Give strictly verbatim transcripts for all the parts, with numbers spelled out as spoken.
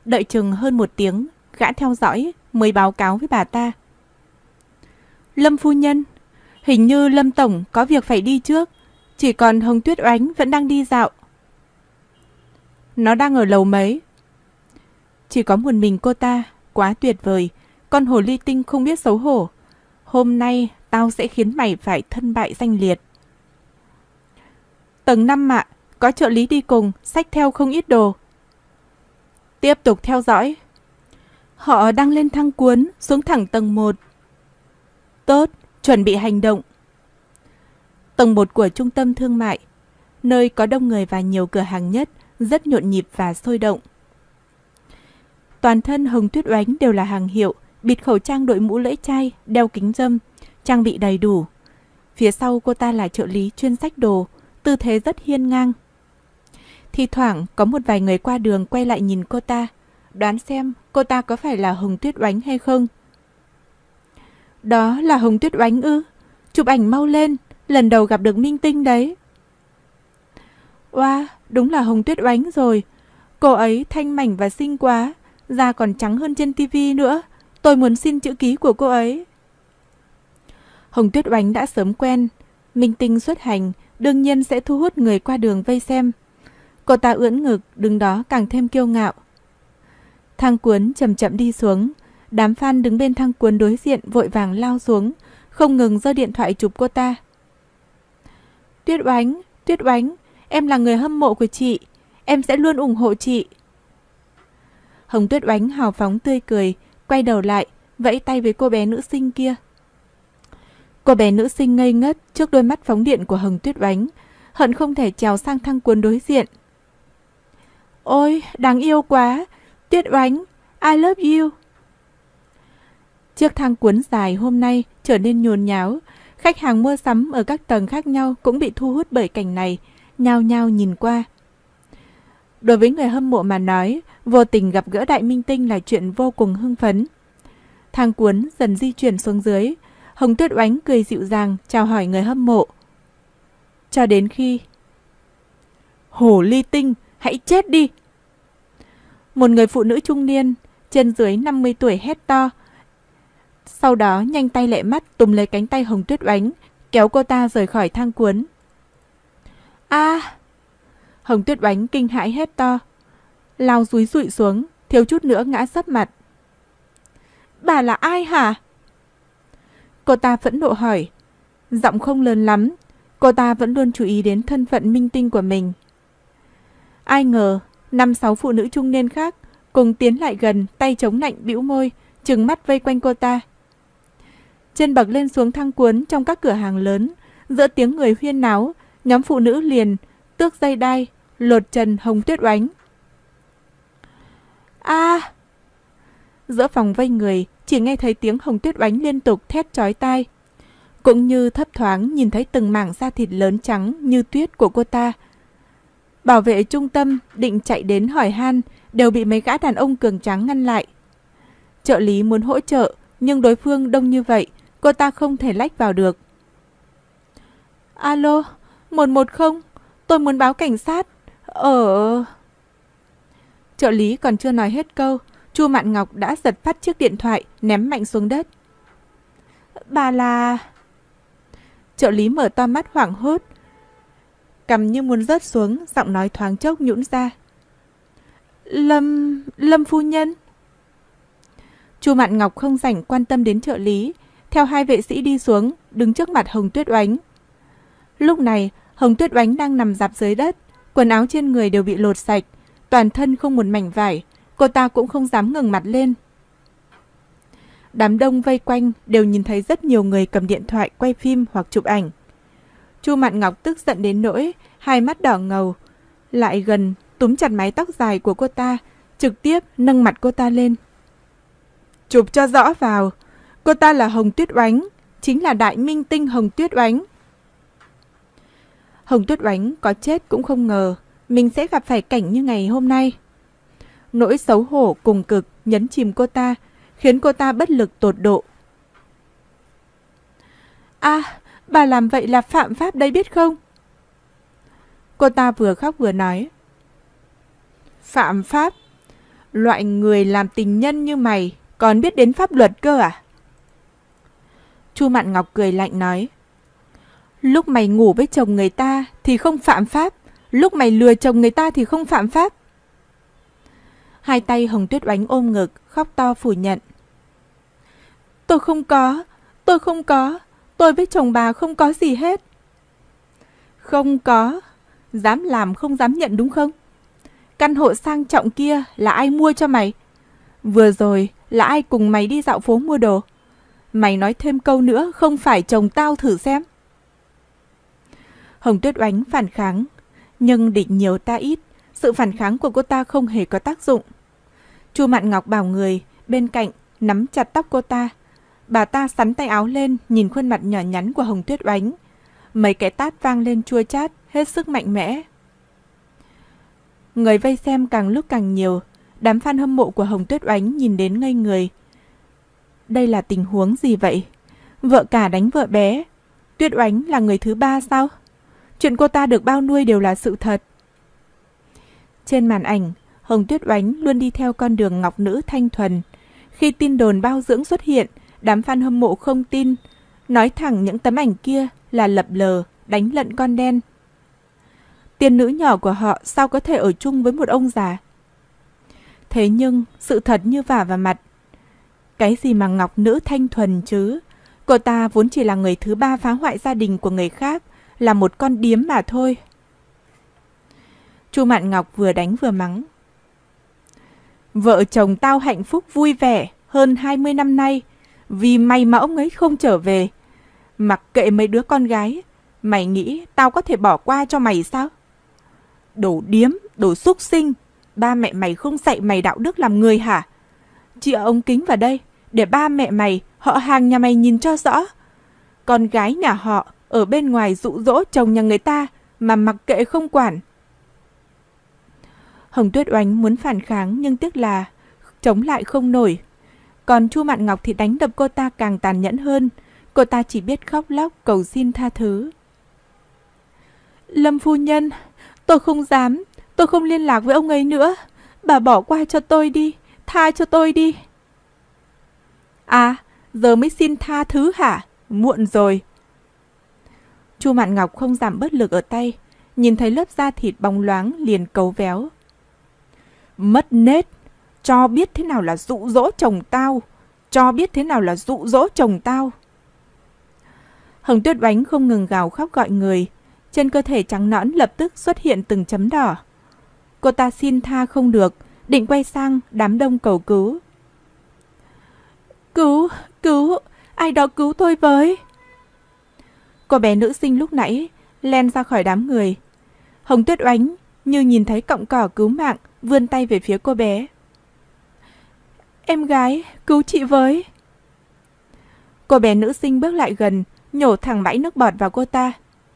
Đợi chừng hơn một tiếng, gã theo dõi mới báo cáo với bà ta. Lâm phu nhân, hình như Lâm tổng có việc phải đi trước, chỉ còn Hồng Tuyết Oánh vẫn đang đi dạo. Nó đang ở lầu mấy? Chỉ có một mình cô ta, quá tuyệt vời, con hồ ly tinh không biết xấu hổ. Hôm nay tao sẽ khiến mày phải thân bại danh liệt. Tầng năm ạ, có trợ lý đi cùng, xách theo không ít đồ. Tiếp tục theo dõi. Họ đang lên thang cuốn, xuống thẳng tầng một. Tốt, chuẩn bị hành động. Tầng một của trung tâm thương mại, nơi có đông người và nhiều cửa hàng nhất, rất nhộn nhịp và sôi động. Toàn thân Hồng Tuyết Oánh đều là hàng hiệu, bịt khẩu trang, đội mũ lưỡi chai, đeo kính râm, trang bị đầy đủ. Phía sau cô ta là trợ lý chuyên xách đồ, tư thế rất hiên ngang. Thi thoảng có một vài người qua đường quay lại nhìn cô ta, đoán xem cô ta có phải là Hồng Tuyết Oánh hay không. Đó là Hồng Tuyết Oánh ư? Chụp ảnh mau lên, lần đầu gặp được minh tinh đấy. Oa, wow, đúng là Hồng Tuyết Oánh rồi. Cô ấy thanh mảnh và xinh quá, da còn trắng hơn trên tivi nữa. Tôi muốn xin chữ ký của cô ấy. Hồng Tuyết Oánh đã sớm quen, minh tinh xuất hành đương nhiên sẽ thu hút người qua đường vây xem. Cô ta ưỡn ngực, đứng đó càng thêm kiêu ngạo. Thang cuốn chậm chậm đi xuống, đám fan đứng bên thang cuốn đối diện vội vàng lao xuống, không ngừng giơ điện thoại chụp cô ta. Tuyết Oánh, Tuyết Oánh, em là người hâm mộ của chị, em sẽ luôn ủng hộ chị. Hồng Tuyết Oánh hào phóng tươi cười, quay đầu lại, vẫy tay với cô bé nữ sinh kia. Cô bé nữ sinh ngây ngất trước đôi mắt phóng điện của Hồng Tuyết Oánh, hận không thể trèo sang thang cuốn đối diện. Ôi, đáng yêu quá, Tuyết Oánh, I love you. Chiếc thang cuốn dài hôm nay trở nên nhốn nháo, khách hàng mua sắm ở các tầng khác nhau cũng bị thu hút bởi cảnh này, nhao nhao nhìn qua. Đối với người hâm mộ mà nói, vô tình gặp gỡ đại minh tinh là chuyện vô cùng hưng phấn. Thang cuốn dần di chuyển xuống dưới, Hồng Tuyết Oánh cười dịu dàng chào hỏi người hâm mộ. Cho đến khi... Hồ ly tinh, hãy chết đi! Một người phụ nữ trung niên, trên dưới năm mươi tuổi hét to. Sau đó nhanh tay lẹ mắt túm lấy cánh tay Hồng Tuyết Oánh, kéo cô ta rời khỏi thang cuốn. A! À! Hồng Tuyết Oánh kinh hãi hét to, lao dúi dụi xuống, thiếu chút nữa ngã sấp mặt. Bà là ai hả? Cô ta phẫn nộ hỏi, giọng không lớn lắm, cô ta vẫn luôn chú ý đến thân phận minh tinh của mình. Ai ngờ, năm sáu phụ nữ trung niên khác cùng tiến lại gần, tay chống nạnh bĩu môi, trừng mắt vây quanh cô ta. Trên bậc lên xuống thang cuốn trong các cửa hàng lớn, giữa tiếng người huyên náo, nhóm phụ nữ liền tước dây đai, lột trần Hồng Tuyết Oánh. A! À! Giữa phòng vây người, chỉ nghe thấy tiếng Hồng Tuyết Oánh liên tục thét chói tai, cũng như thấp thoáng nhìn thấy từng mảng da thịt lớn trắng như tuyết của cô ta. Bảo vệ trung tâm định chạy đến hỏi han, đều bị mấy gã đàn ông cường tráng ngăn lại. Trợ lý muốn hỗ trợ, nhưng đối phương đông như vậy, cô ta không thể lách vào được. Alo, một một không, tôi muốn báo cảnh sát. Ở... Trợ lý còn chưa nói hết câu, Chu Mạn Ngọc đã giật phát chiếc điện thoại, ném mạnh xuống đất. Bà là... Trợ lý mở to mắt hoảng hốt, cằm như muốn rớt xuống, giọng nói thoáng chốc nhũn ra. Lâm... Lâm phu nhân. Chu Mạn Ngọc không rảnh quan tâm đến trợ lý, theo hai vệ sĩ đi xuống, đứng trước mặt Hồng Tuyết Oánh. Lúc này, Hồng Tuyết Oánh đang nằm rạp dưới đất, quần áo trên người đều bị lột sạch, toàn thân không một mảnh vải, cô ta cũng không dám ngẩng mặt lên. Đám đông vây quanh đều nhìn thấy rất nhiều người cầm điện thoại quay phim hoặc chụp ảnh. Chu Mạn Ngọc tức giận đến nỗi hai mắt đỏ ngầu, lại gần túm chặt mái tóc dài của cô ta, trực tiếp nâng mặt cô ta lên. Chụp cho rõ vào, cô ta là Hồng Tuyết Oánh, chính là đại minh tinh Hồng Tuyết Oánh. Hồng Tuyết Oánh có chết cũng không ngờ mình sẽ gặp phải cảnh như ngày hôm nay. Nỗi xấu hổ cùng cực nhấn chìm cô ta, khiến cô ta bất lực tột độ. À, bà làm vậy là phạm pháp đấy biết không? Cô ta vừa khóc vừa nói. Phạm pháp? Loại người làm tình nhân như mày còn biết đến pháp luật cơ à? Chu Mạn Ngọc cười lạnh nói. Lúc mày ngủ với chồng người ta thì không phạm pháp, lúc mày lừa chồng người ta thì không phạm pháp. Hai tay Hồng Tuyết Oánh ôm ngực, khóc to phủ nhận. Tôi không có, tôi không có, tôi với chồng bà không có gì hết. Không có, dám làm không dám nhận đúng không? Căn hộ sang trọng kia là ai mua cho mày? Vừa rồi là ai cùng mày đi dạo phố mua đồ? Mày nói thêm câu nữa không phải chồng tao thử xem. Hồng Tuyết Oánh phản kháng, nhưng địch nhiều ta ít, sự phản kháng của cô ta không hề có tác dụng. Chu Mạn Ngọc bảo người bên cạnh nắm chặt tóc cô ta. Bà ta xắn tay áo lên, nhìn khuôn mặt nhỏ nhắn của Hồng Tuyết Oánh. Mấy cái tát vang lên chua chát, hết sức mạnh mẽ. Người vây xem càng lúc càng nhiều. Đám fan hâm mộ của Hồng Tuyết Oánh nhìn đến ngây người. Đây là tình huống gì vậy? Vợ cả đánh vợ bé. Tuyết Oánh là người thứ ba sao? Chuyện cô ta được bao nuôi đều là sự thật. Trên màn ảnh, Hồng Tuyết Oánh luôn đi theo con đường ngọc nữ thanh thuần. Khi tin đồn bao dưỡng xuất hiện, đám fan hâm mộ không tin, nói thẳng những tấm ảnh kia là lập lờ, đánh lận con đen. Tiên nữ nhỏ của họ sao có thể ở chung với một ông già? Thế nhưng, sự thật như vả vào mặt. Cái gì mà ngọc nữ thanh thuần chứ? Cô ta vốn chỉ là người thứ ba phá hoại gia đình của người khác, là một con điếm mà thôi. Chu Mạn Ngọc vừa đánh vừa mắng. Vợ chồng tao hạnh phúc vui vẻ hơn hai mươi năm nay, vì mày mà ông ấy không trở về. Mặc kệ mấy đứa con gái, mày nghĩ tao có thể bỏ qua cho mày sao? Đồ điếm, đồ súc sinh, ba mẹ mày không dạy mày đạo đức làm người hả? Chĩa ống kính vào đây, để ba mẹ mày, họ hàng nhà mày nhìn cho rõ. Con gái nhà họ ở bên ngoài dụ dỗ chồng nhà người ta mà mặc kệ không quản. Hồng Tuyết Oánh muốn phản kháng nhưng tiếc là chống lại không nổi. Còn Chu Mạn Ngọc thì đánh đập cô ta càng tàn nhẫn hơn. Cô ta chỉ biết khóc lóc cầu xin tha thứ. Lâm phu nhân, tôi không dám, tôi không liên lạc với ông ấy nữa. Bà bỏ qua cho tôi đi, tha cho tôi đi. À, giờ mới xin tha thứ hả? Muộn rồi. Chu Mạn Ngọc không giảm bớt lực ở tay, nhìn thấy lớp da thịt bóng loáng liền cấu véo. Mất nết, cho biết thế nào là dụ dỗ chồng tao, cho biết thế nào là dụ dỗ chồng tao. Hồng Tuyết Oánh không ngừng gào khóc gọi người, trên cơ thể trắng nõn lập tức xuất hiện từng chấm đỏ. Cô ta xin tha không được, định quay sang đám đông cầu cứu. Cứu, cứu, ai đó cứu tôi với. Cô bé nữ sinh lúc nãy len ra khỏi đám người. Hồng Tuyết Oánh như nhìn thấy cọng cỏ cứu mạng, vươn tay về phía cô bé. Em gái, cứu chị với. Cô bé nữ sinh bước lại gần, nhổ thẳng bãi nước bọt vào cô ta.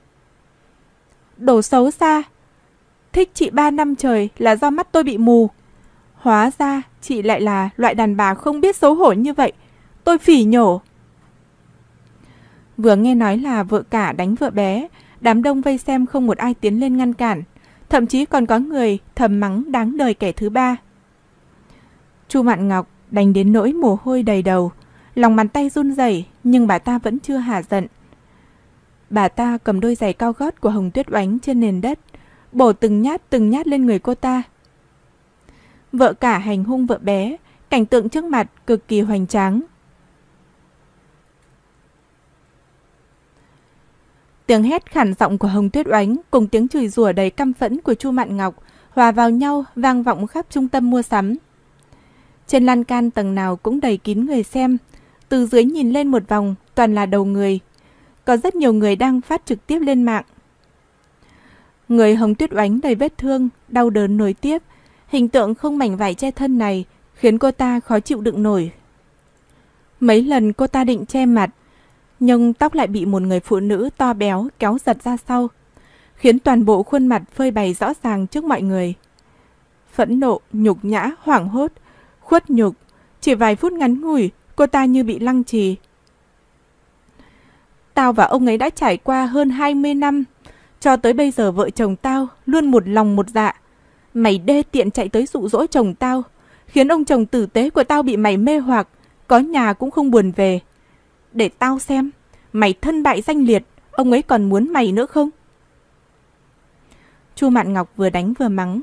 Đồ xấu xa, thích chị ba năm trời là do mắt tôi bị mù. Hóa ra chị lại là loại đàn bà không biết xấu hổ như vậy. Tôi phỉ nhổ. Vừa nghe nói là vợ cả đánh vợ bé, đám đông vây xem không một ai tiến lên ngăn cản. Thậm chí còn có người thầm mắng đáng đời kẻ thứ ba. Chu Mạn Ngọc đánh đến nỗi mồ hôi đầy đầu, lòng bàn tay run rẩy, nhưng bà ta vẫn chưa hả giận. Bà ta cầm đôi giày cao gót của Hồng Tuyết Oánh trên nền đất, bổ từng nhát từng nhát lên người cô ta. Vợ cả hành hung vợ bé, cảnh tượng trước mặt cực kỳ hoành tráng. Tiếng hét khản giọng của Hồng Tuyết Oánh cùng tiếng chửi rủa đầy căm phẫn của Chu Mạn Ngọc hòa vào nhau vang vọng khắp trung tâm mua sắm. Trên lan can tầng nào cũng đầy kín người xem, từ dưới nhìn lên một vòng toàn là đầu người. Có rất nhiều người đang phát trực tiếp lên mạng. Người Hồng Tuyết Oánh đầy vết thương, đau đớn nối tiếp, hình tượng không mảnh vải che thân này khiến cô ta khó chịu đựng nổi. Mấy lần cô ta định che mặt, nhưng tóc lại bị một người phụ nữ to béo kéo giật ra sau, khiến toàn bộ khuôn mặt phơi bày rõ ràng trước mọi người. Phẫn nộ, nhục nhã, hoảng hốt, khuất nhục, chỉ vài phút ngắn ngủi, cô ta như bị lăng trì. Tao và ông ấy đã trải qua hơn hai mươi năm, cho tới bây giờ vợ chồng tao luôn một lòng một dạ. Mày đê tiện chạy tới dụ dỗ chồng tao, khiến ông chồng tử tế của tao bị mày mê hoặc, có nhà cũng không buồn về. Để tao xem, mày thân bại danh liệt, ông ấy còn muốn mày nữa không? Chu Mạn Ngọc vừa đánh vừa mắng.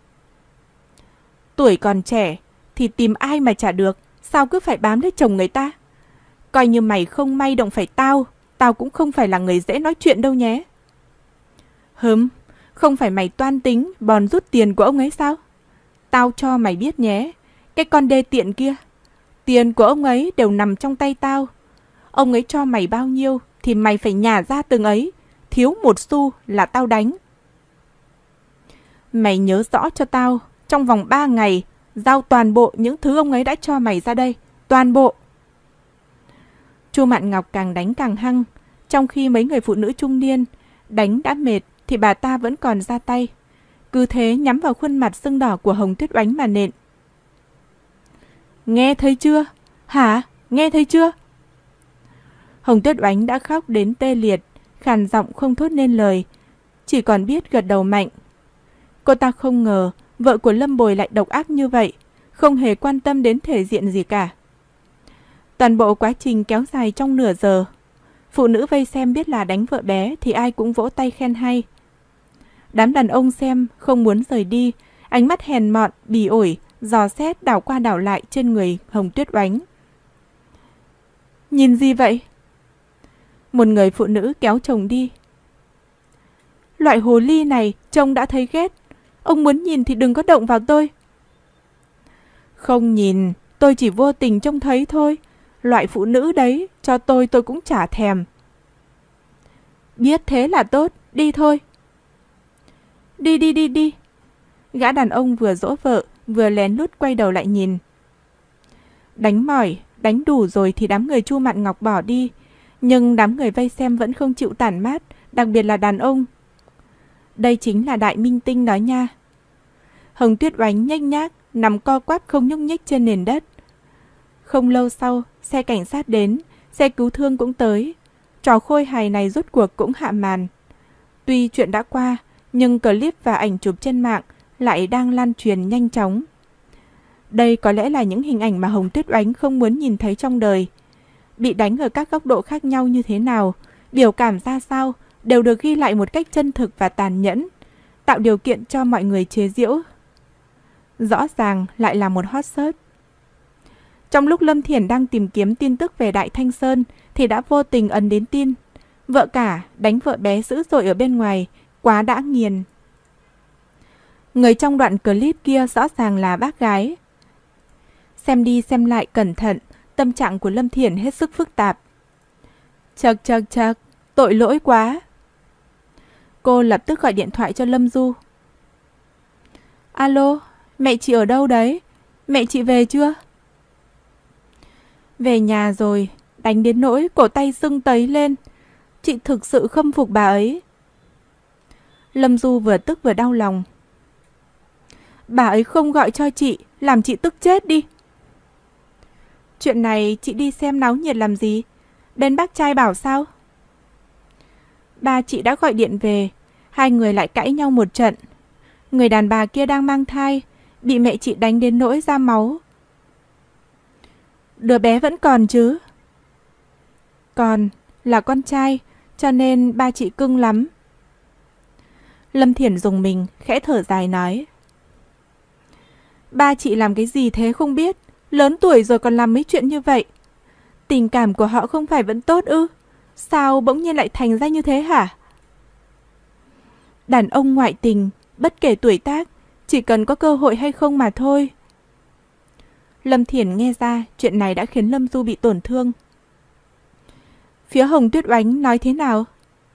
Tuổi còn trẻ thì tìm ai mà chả được, sao cứ phải bám lấy chồng người ta? Coi như mày không may động phải tao, tao cũng không phải là người dễ nói chuyện đâu nhé. Hừm, không phải mày toan tính bòn rút tiền của ông ấy sao? Tao cho mày biết nhé, cái con đê tiện kia, tiền của ông ấy đều nằm trong tay tao. Ông ấy cho mày bao nhiêu thì mày phải nhả ra từng ấy, thiếu một xu là tao đánh. Mày nhớ rõ cho tao, trong vòng ba ngày, giao toàn bộ những thứ ông ấy đã cho mày ra đây, toàn bộ. Chu Mạn Ngọc càng đánh càng hăng, trong khi mấy người phụ nữ trung niên đánh đã mệt thì bà ta vẫn còn ra tay. Cứ thế nhắm vào khuôn mặt sưng đỏ của Hồng Tuyết Oánh mà nện. Nghe thấy chưa? Hả? Nghe thấy chưa? Hồng Tuyết Oánh đã khóc đến tê liệt, khàn giọng không thốt nên lời, chỉ còn biết gật đầu mạnh. Cô ta không ngờ vợ của Lâm Bồi lại độc ác như vậy, không hề quan tâm đến thể diện gì cả. Toàn bộ quá trình kéo dài trong nửa giờ. Phụ nữ vây xem biết là đánh vợ bé thì ai cũng vỗ tay khen hay. Đám đàn ông xem không muốn rời đi, ánh mắt hèn mọn, bỉ ổi, dò xét đảo qua đảo lại trên người Hồng Tuyết Oánh. Nhìn gì vậy? Một người phụ nữ kéo chồng đi. Loại hồ ly này chồng đã thấy ghét, ông muốn nhìn thì đừng có động vào tôi. Không nhìn, tôi chỉ vô tình trông thấy thôi. Loại phụ nữ đấy, cho tôi tôi cũng chả thèm. Biết thế là tốt, đi thôi. Đi đi đi đi. Gã đàn ông vừa dỗ vợ, vừa lén lút quay đầu lại nhìn. Đánh mỏi, đánh đủ rồi thì đám người Chu Mạn Ngọc bỏ đi. Nhưng đám người vây xem vẫn không chịu tản mát, đặc biệt là đàn ông. Đây chính là đại minh tinh đó nha. Hồng Tuyết Oánh nhếch nhác, nằm co quắp không nhúc nhích trên nền đất. Không lâu sau, xe cảnh sát đến, xe cứu thương cũng tới. Trò khôi hài này rốt cuộc cũng hạ màn. Tuy chuyện đã qua, nhưng clip và ảnh chụp trên mạng lại đang lan truyền nhanh chóng. Đây có lẽ là những hình ảnh mà Hồng Tuyết Oánh không muốn nhìn thấy trong đời. Bị đánh ở các góc độ khác nhau như thế nào, biểu cảm ra sao, đều được ghi lại một cách chân thực và tàn nhẫn, tạo điều kiện cho mọi người chế giễu. Rõ ràng lại là một hot search. Trong lúc Lâm Thiển đang tìm kiếm tin tức về Đại Thanh Sơn thì đã vô tình ấn đến tin. Vợ cả đánh vợ bé dữ dội ở bên ngoài, quá đã nghiền. Người trong đoạn clip kia rõ ràng là bác gái. Xem đi xem lại cẩn thận, tâm trạng của Lâm Thiển hết sức phức tạp. Chật chật chật, tội lỗi quá. Cô lập tức gọi điện thoại cho Lâm Du. Alo, mẹ chị ở đâu đấy? Mẹ chị về chưa? Về nhà rồi, đánh đến nỗi cổ tay sưng tấy lên. Chị thực sự khâm phục bà ấy. Lâm Du vừa tức vừa đau lòng. Bà ấy không gọi cho chị, làm chị tức chết đi. Chuyện này chị đi xem náo nhiệt làm gì? Bên bác trai bảo sao? Ba chị đã gọi điện về, hai người lại cãi nhau một trận. Người đàn bà kia đang mang thai, bị mẹ chị đánh đến nỗi ra máu. Đứa bé vẫn còn chứ? Còn, là con trai, cho nên ba chị cưng lắm. Lâm Thiển dùng mình, khẽ thở dài nói. Ba chị làm cái gì thế không biết, lớn tuổi rồi còn làm mấy chuyện như vậy. Tình cảm của họ không phải vẫn tốt ư? Sao bỗng nhiên lại thành ra như thế hả? Đàn ông ngoại tình, bất kể tuổi tác, chỉ cần có cơ hội hay không mà thôi. Lâm Thiển nghe ra chuyện này đã khiến Lâm Du bị tổn thương. Phía Hồng Tuyết Oánh nói thế nào?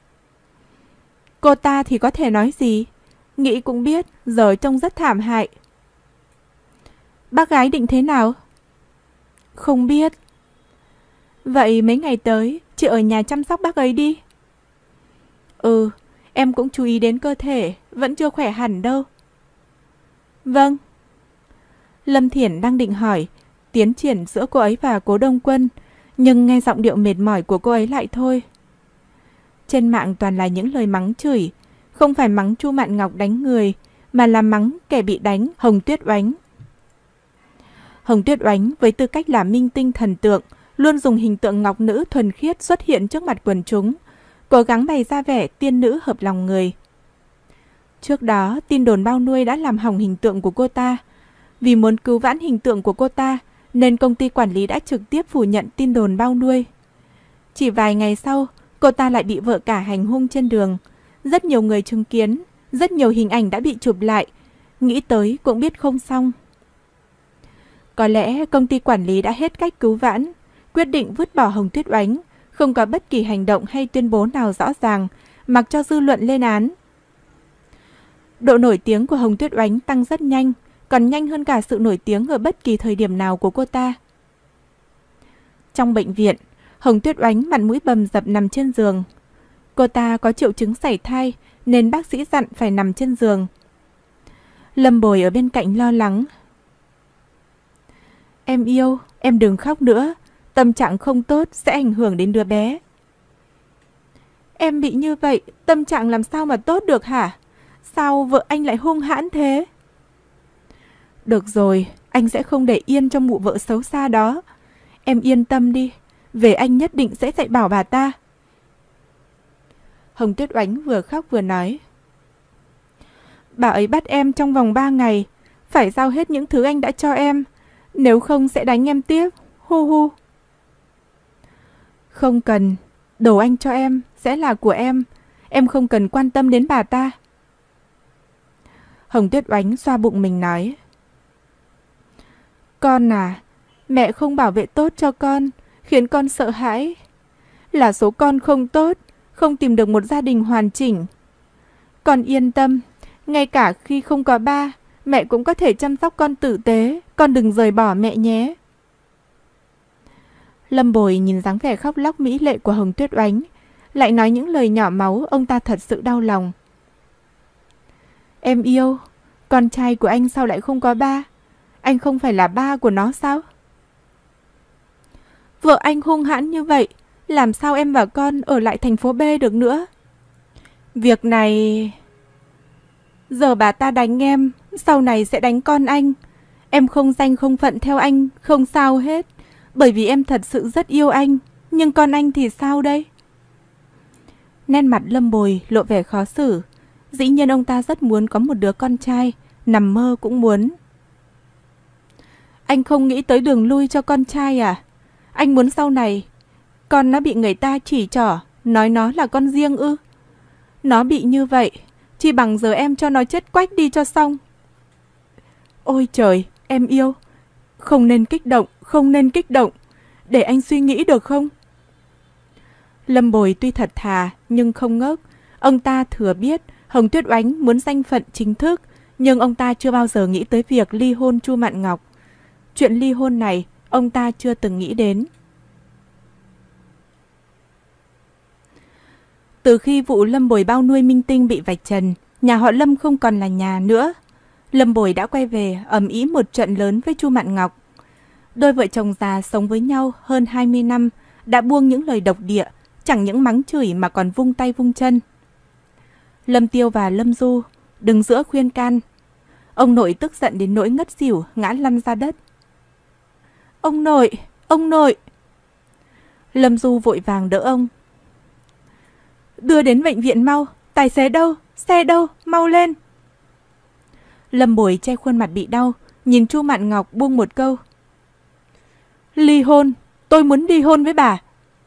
Cô ta thì có thể nói gì? Nghĩ cũng biết, giờ trông rất thảm hại. Bác gái định thế nào? Không biết. Vậy mấy ngày tới, chị ở nhà chăm sóc bác ấy đi. Ừ, em cũng chú ý đến cơ thể, vẫn chưa khỏe hẳn đâu. Vâng. Lâm Thiển đang định hỏi tiến triển giữa cô ấy và Cố Đông Quân, nhưng nghe giọng điệu mệt mỏi của cô ấy lại thôi. Trên mạng toàn là những lời mắng chửi, không phải mắng Chu Mạn Ngọc đánh người, mà là mắng kẻ bị đánh Hồng Tuyết Oánh. Hồng Tuyết Oánh với tư cách là minh tinh thần tượng, luôn dùng hình tượng ngọc nữ thuần khiết xuất hiện trước mặt quần chúng, cố gắng bày ra vẻ tiên nữ hợp lòng người. Trước đó, tin đồn bao nuôi đã làm hỏng hình tượng của cô ta. Vì muốn cứu vãn hình tượng của cô ta, nên công ty quản lý đã trực tiếp phủ nhận tin đồn bao nuôi. Chỉ vài ngày sau, cô ta lại bị vợ cả hành hung trên đường. Rất nhiều người chứng kiến, rất nhiều hình ảnh đã bị chụp lại. Nghĩ tới cũng biết không xong. Có lẽ công ty quản lý đã hết cách cứu vãn, quyết định vứt bỏ Hồng Tuyết Oánh, không có bất kỳ hành động hay tuyên bố nào rõ ràng, mặc cho dư luận lên án. Độ nổi tiếng của Hồng Tuyết Oánh tăng rất nhanh, còn nhanh hơn cả sự nổi tiếng ở bất kỳ thời điểm nào của cô ta. Trong bệnh viện, Hồng Tuyết Oánh mặt mũi bầm dập nằm trên giường. Cô ta có triệu chứng sảy thai nên bác sĩ dặn phải nằm trên giường. Lâm Bồi ở bên cạnh lo lắng. Em yêu, em đừng khóc nữa, tâm trạng không tốt sẽ ảnh hưởng đến đứa bé. Em bị như vậy, tâm trạng làm sao mà tốt được hả? Sao vợ anh lại hung hãn thế? Được rồi, anh sẽ không để yên cho mụ vợ xấu xa đó. Em yên tâm đi, về anh nhất định sẽ dạy bảo bà ta. Hồng Tuyết Oánh vừa khóc vừa nói. Bà ấy bắt em trong vòng ba ngày, phải giao hết những thứ anh đã cho em, nếu không sẽ đánh em tiếp, hu hu. Không cần, đồ anh cho em sẽ là của em, em không cần quan tâm đến bà ta. Hồng Tuyết Oánh xoa bụng mình nói. Con à, mẹ không bảo vệ tốt cho con, khiến con sợ hãi. Là số con không tốt, không tìm được một gia đình hoàn chỉnh. Con yên tâm, ngay cả khi không có ba, mẹ cũng có thể chăm sóc con tử tế, con đừng rời bỏ mẹ nhé. Lâm Bồi nhìn dáng vẻ khóc lóc mỹ lệ của Hồng Tuyết Oánh, lại nói những lời nhỏ máu, ông ta thật sự đau lòng. Em yêu, con trai của anh sao lại không có ba? Anh không phải là ba của nó sao? Vợ anh hung hãn như vậy, làm sao em và con ở lại thành phố B được nữa? Việc này... Giờ bà ta đánh em, sau này sẽ đánh con anh. Em không danh không phận theo anh, không sao hết. Bởi vì em thật sự rất yêu anh. Nhưng con anh thì sao đây? Nét mặt Lâm Bồi lộ vẻ khó xử. Dĩ nhiên ông ta rất muốn có một đứa con trai, nằm mơ cũng muốn. Anh không nghĩ tới đường lui cho con trai à? Anh muốn sau này con nó bị người ta chỉ trỏ, nói nó là con riêng ư? Nó bị như vậy, chỉ bằng giờ em cho nó chết quách đi cho xong. Ôi trời, em yêu, không nên kích động, không nên kích động. Để anh suy nghĩ được không? Lâm Bồi tuy thật thà nhưng không ngốc. Ông ta thừa biết Hồng Tuyết Oánh muốn danh phận chính thức, nhưng ông ta chưa bao giờ nghĩ tới việc ly hôn Chu Mạn Ngọc. Chuyện ly hôn này ông ta chưa từng nghĩ đến. Từ khi vụ Lâm Bồi bao nuôi minh tinh bị vạch trần, nhà họ Lâm không còn là nhà nữa. Lâm Bồi đã quay về ầm ĩ một trận lớn với Chu Mạn Ngọc. Đôi vợ chồng già sống với nhau hơn hai mươi năm, đã buông những lời độc địa, chẳng những mắng chửi mà còn vung tay vung chân. Lâm Tiêu và Lâm Du đứng giữa khuyên can. Ông nội tức giận đến nỗi ngất xỉu, ngã lăn ra đất. Ông nội, ông nội. Lâm Du vội vàng đỡ ông. Đưa đến bệnh viện mau, tài xế đâu, xe đâu, mau lên. Lâm Bồi che khuôn mặt bị đau, nhìn Chu Mạn Ngọc buông một câu. Ly hôn, tôi muốn ly hôn với bà.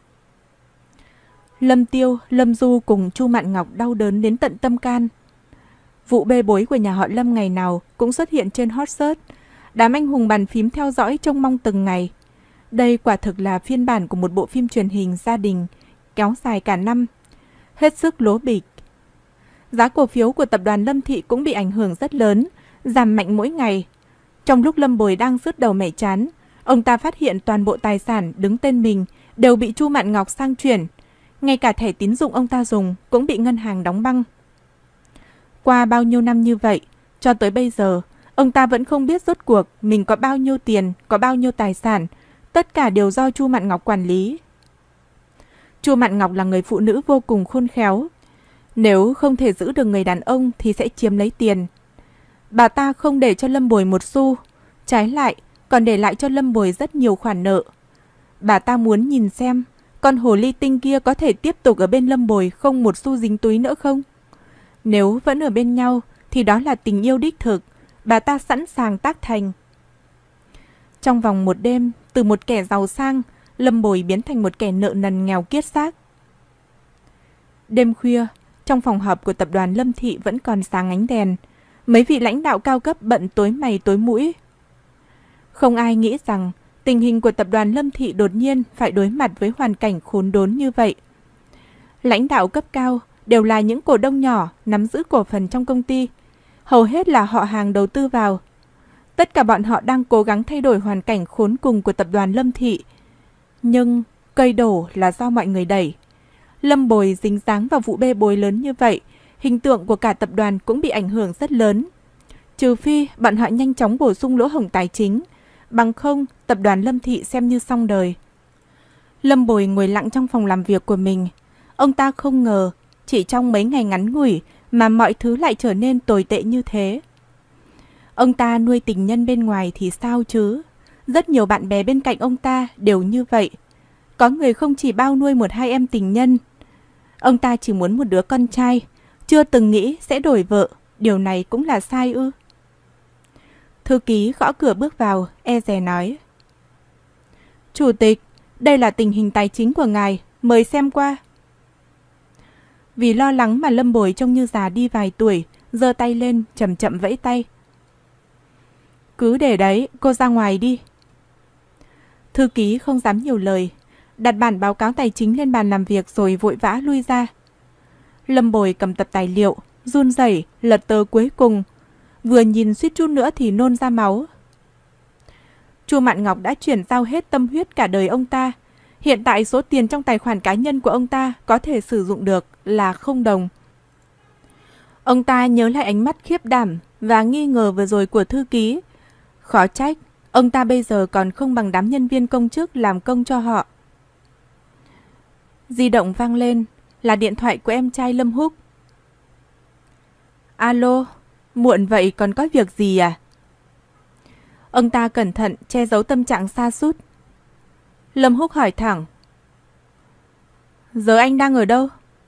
Lâm Tiêu, Lâm Du cùng Chu Mạn Ngọc đau đớn đến tận tâm can. Vụ bê bối của nhà họ Lâm ngày nào cũng xuất hiện trên hot search. Đám anh hùng bàn phím theo dõi trông mong từng ngày. Đây quả thực là phiên bản của một bộ phim truyền hình gia đình kéo dài cả năm, hết sức lố bịch. Giá cổ phiếu của tập đoàn Lâm Thị cũng bị ảnh hưởng rất lớn, giảm mạnh mỗi ngày. Trong lúc Lâm Bồi đang sứt đầu mẻ chán, ông ta phát hiện toàn bộ tài sản đứng tên mình đều bị Chu Mạn Ngọc sang chuyển. Ngay cả thẻ tín dụng ông ta dùng cũng bị ngân hàng đóng băng. Qua bao nhiêu năm như vậy, cho tới bây giờ, ông ta vẫn không biết rốt cuộc mình có bao nhiêu tiền, có bao nhiêu tài sản. Tất cả đều do Chu Mạn Ngọc quản lý. Chu Mạn Ngọc là người phụ nữ vô cùng khôn khéo. Nếu không thể giữ được người đàn ông thì sẽ chiếm lấy tiền. Bà ta không để cho Lâm Bồi một xu. Trái lại, còn để lại cho Lâm Bồi rất nhiều khoản nợ. Bà ta muốn nhìn xem con hồ ly tinh kia có thể tiếp tục ở bên Lâm Bồi không một xu dính túi nữa không. Nếu vẫn ở bên nhau thì đó là tình yêu đích thực, bà ta sẵn sàng tác thành. Trong vòng một đêm, từ một kẻ giàu sang, Lâm Bồi biến thành một kẻ nợ nần nghèo kiết xác. Đêm khuya, trong phòng họp của tập đoàn Lâm Thị vẫn còn sáng ánh đèn. Mấy vị lãnh đạo cao cấp bận tối mày tối mũi. Không ai nghĩ rằng tình hình của tập đoàn Lâm Thị đột nhiên phải đối mặt với hoàn cảnh khốn đốn như vậy. Lãnh đạo cấp cao đều là những cổ đông nhỏ nắm giữ cổ phần trong công ty. Hầu hết là họ hàng đầu tư vào. Tất cả bọn họ đang cố gắng thay đổi hoàn cảnh khốn cùng của tập đoàn Lâm Thị. Nhưng cây đổ là do mọi người đẩy. Lâm Bồi dính dáng vào vụ bê bối lớn như vậy, hình tượng của cả tập đoàn cũng bị ảnh hưởng rất lớn. Trừ phi bọn họ nhanh chóng bổ sung lỗ hổng tài chính, bằng không tập đoàn Lâm Thị xem như xong đời. Lâm Bồi ngồi lặng trong phòng làm việc của mình. Ông ta không ngờ chỉ trong mấy ngày ngắn ngủi mà mọi thứ lại trở nên tồi tệ như thế. Ông ta nuôi tình nhân bên ngoài thì sao chứ? Rất nhiều bạn bè bên cạnh ông ta đều như vậy. Có người không chỉ bao nuôi một hai em tình nhân. Ông ta chỉ muốn một đứa con trai, chưa từng nghĩ sẽ đổi vợ. Điều này cũng là sai ư? Thư ký gõ cửa bước vào, e dè nói: Chủ tịch, đây là tình hình tài chính của ngài, mời xem qua. Vì lo lắng mà Lâm Bồi trông như già đi vài tuổi, giơ tay lên chậm chậm vẫy tay. Cứ để đấy, cô ra ngoài đi. Thư ký không dám nhiều lời, đặt bản báo cáo tài chính lên bàn làm việc rồi vội vã lui ra. Lâm Bồi cầm tập tài liệu, run rẩy lật tờ cuối cùng, vừa nhìn suýt chút nữa thì nôn ra máu. Chu Mạn Ngọc đã chuyển giao hết tâm huyết cả đời ông ta. Hiện tại số tiền trong tài khoản cá nhân của ông ta có thể sử dụng được là không đồng. Ông ta nhớ lại ánh mắt khiếp đảm và nghi ngờ vừa rồi của thư ký. Khó trách, ông ta bây giờ còn không bằng đám nhân viên công chức làm công cho họ. Di động vang lên, là điện thoại của em trai Lâm Húc. Alo, muộn vậy còn có việc gì à? Ông ta cẩn thận che giấu tâm trạng sa sút. Lâm Húc hỏi thẳng: Giờ anh đang ở đâu?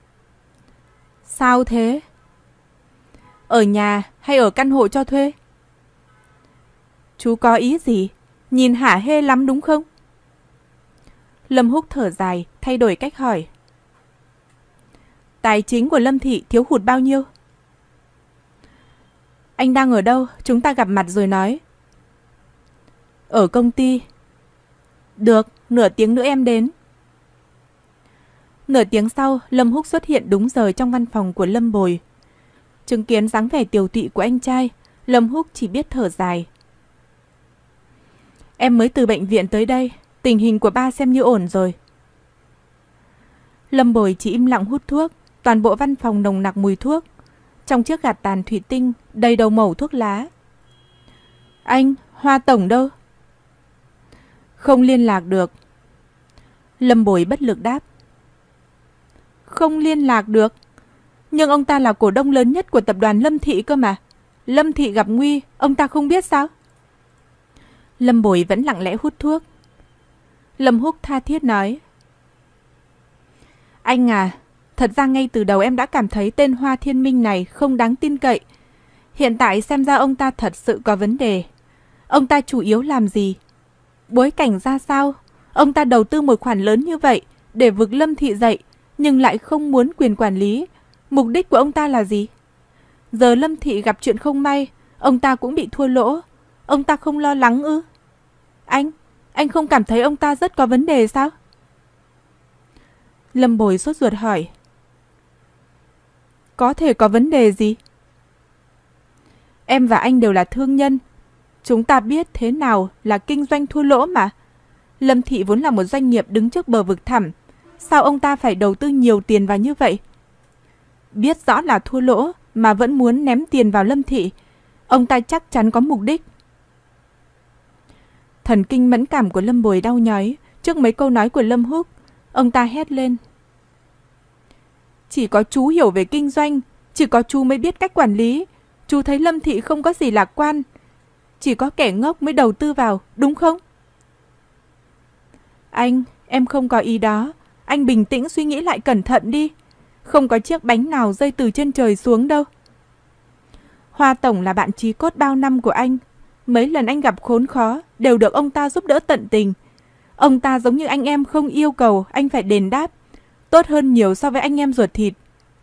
Sao thế? Ở nhà hay ở căn hộ cho thuê? Chú có ý gì? Nhìn hả hê lắm đúng không? Lâm Húc thở dài, thay đổi cách hỏi. Tài chính của Lâm Thị thiếu hụt bao nhiêu? Anh đang ở đâu? Chúng ta gặp mặt rồi nói. Ở công ty. Được, nửa tiếng nữa em đến. Nửa tiếng sau, Lâm Húc xuất hiện đúng giờ trong văn phòng của Lâm Bồi. Chứng kiến dáng vẻ tiều tụy của anh trai, Lâm Húc chỉ biết thở dài. Em mới từ bệnh viện tới đây, tình hình của ba xem như ổn rồi. Lâm Bồi chỉ im lặng hút thuốc, toàn bộ văn phòng nồng nặc mùi thuốc. Trong chiếc gạt tàn thủy tinh đầy đầu mẩu thuốc lá. Anh, Hoa Tổng đâu? Không liên lạc được. Lâm Bồi bất lực đáp. Không liên lạc được? Nhưng ông ta là cổ đông lớn nhất của tập đoàn Lâm Thị cơ mà. Lâm Thị gặp nguy, ông ta không biết sao? Lâm Bồi vẫn lặng lẽ hút thuốc. Lâm Húc tha thiết nói. Anh à, thật ra ngay từ đầu em đã cảm thấy tên Hoa Thiên Minh này không đáng tin cậy. Hiện tại xem ra ông ta thật sự có vấn đề. Ông ta chủ yếu làm gì? Bối cảnh ra sao? Ông ta đầu tư một khoản lớn như vậy để vực Lâm Thị dậy, nhưng lại không muốn quyền quản lý. Mục đích của ông ta là gì? Giờ Lâm Thị gặp chuyện không may, ông ta cũng bị thua lỗ. Ông ta không lo lắng ư? Anh, anh không cảm thấy ông ta rất có vấn đề sao? Lâm Bồi sốt ruột hỏi. Có thể có vấn đề gì? Em và anh đều là thương nhân. Chúng ta biết thế nào là kinh doanh thua lỗ mà. Lâm Thị vốn là một doanh nghiệp đứng trước bờ vực thẳm. Sao ông ta phải đầu tư nhiều tiền vào như vậy? Biết rõ là thua lỗ mà vẫn muốn ném tiền vào Lâm Thị. Ông ta chắc chắn có mục đích. Thần kinh mẫn cảm của Lâm Bồi đau nhói trước mấy câu nói của Lâm Húc. Ông ta hét lên. Chỉ có chú hiểu về kinh doanh, chỉ có chú mới biết cách quản lý. Chú thấy Lâm Thị không có gì lạc quan. chỉ có kẻ ngốc mới đầu tư vào, đúng không? Anh, em không có ý đó. Anh bình tĩnh suy nghĩ lại cẩn thận đi. Không có chiếc bánh nào rơi từ trên trời xuống đâu. Hoa Tổng là bạn chí cốt bao năm của anh. Mấy lần anh gặp khốn khó đều được ông ta giúp đỡ tận tình. Ông ta giống như anh em không yêu cầu anh phải đền đáp. Tốt hơn nhiều so với anh em ruột thịt.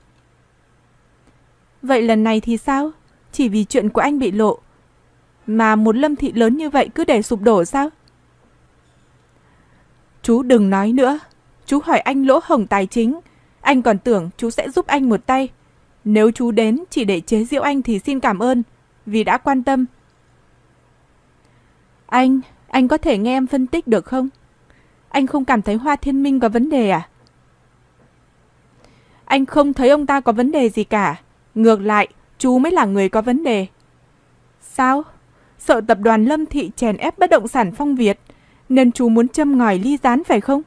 Vậy lần này thì sao? Chỉ vì chuyện của anh bị lộ mà một Lâm Thị lớn như vậy cứ để sụp đổ sao? Chú đừng nói nữa. Chú hỏi anh lỗ hổng tài chính, anh còn tưởng chú sẽ giúp anh một tay. Nếu chú đến chỉ để chế giễu anh thì xin cảm ơn vì đã quan tâm. Anh, anh có thể nghe em phân tích được không? Anh không cảm thấy Hoa Thiên Minh có vấn đề à? Anh không thấy ông ta có vấn đề gì cả. Ngược lại, chú mới là người có vấn đề. Sao? Sợ tập đoàn Lâm Thị chèn ép bất động sản Phong Việt nên chú muốn châm ngòi ly gián phải không?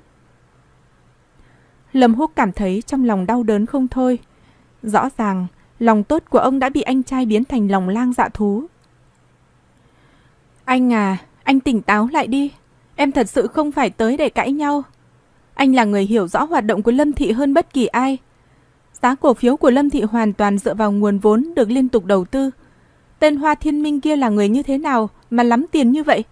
Lâm Húc cảm thấy trong lòng đau đớn không thôi. Rõ ràng, lòng tốt của ông đã bị anh trai biến thành lòng lang dạ thú. Anh à, anh tỉnh táo lại đi. Em thật sự không phải tới để cãi nhau. Anh là người hiểu rõ hoạt động của Lâm Thị hơn bất kỳ ai. Giá cổ phiếu của Lâm Thị hoàn toàn dựa vào nguồn vốn được liên tục đầu tư. Tên Hoa Thiên Minh kia là người như thế nào mà lắm tiền như vậy?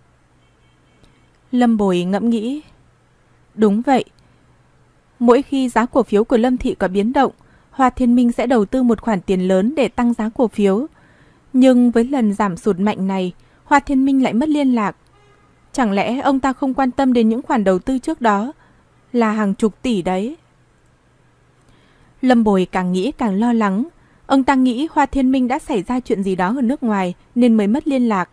Lâm Bồi ngẫm nghĩ. Đúng vậy. Mỗi khi giá cổ phiếu của Lâm Thị có biến động, Hoa Thiên Minh sẽ đầu tư một khoản tiền lớn để tăng giá cổ phiếu. Nhưng với lần giảm sụt mạnh này, Hoa Thiên Minh lại mất liên lạc. Chẳng lẽ ông ta không quan tâm đến những khoản đầu tư trước đó là hàng chục tỷ đấy? Lâm Bồi càng nghĩ càng lo lắng. Ông ta nghĩ Hoa Thiên Minh đã xảy ra chuyện gì đó ở nước ngoài nên mới mất liên lạc.